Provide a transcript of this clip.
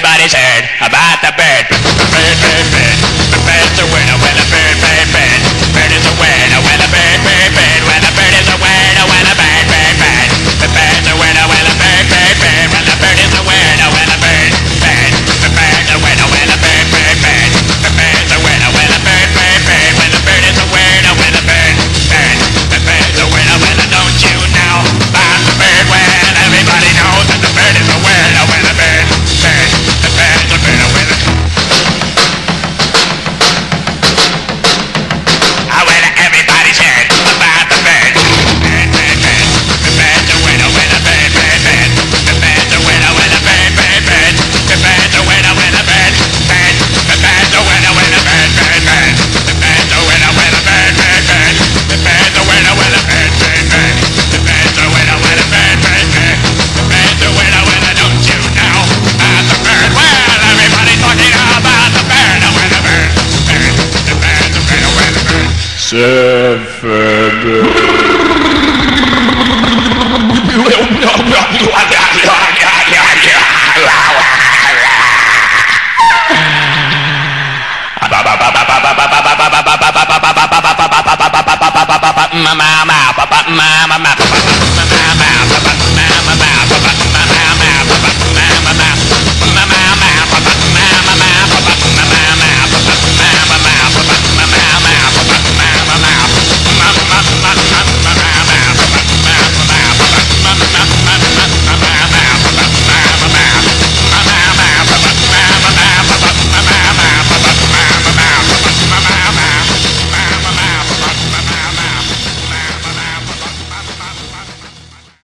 everybody's heard about the bird. Bird, bird, bird. The bird's a winner when a bird, bird, bird. Bird is a winner when a bird, bird, bird. When a bird is a winner when a bird, bird, bird. The bird's a winner when a bird, bird, bird. When the bird is a winner when a bird, bird. The bird's a winner when a bird, bird, bird. The bird's a winner when a bird, bird, bird. When the bird is a winner when a bird, bird. The bird's a winner when a don't you know about the bird when everybody knows that the bird is a winner when a bird, bird. The bird's a winner when a everybody's heard about the bird. Bird, bird, bird. The bird's a winner when a bird, bird, bird. The bird's a winner when a bird, bird, bird. The bird's a winner when a bird, bird. The bird's a winner when a bird, bird, bird. The bird's a winner when a bird, bird, bird. The bird's a winner when a bird, bird, bird. The bird's a winner when a bird, bird, bird. The bird's a winner when a don't you know about the bird? Well, everybody's talking about the bird, when a bird, bird. The bird's a winner when a bird. Mama.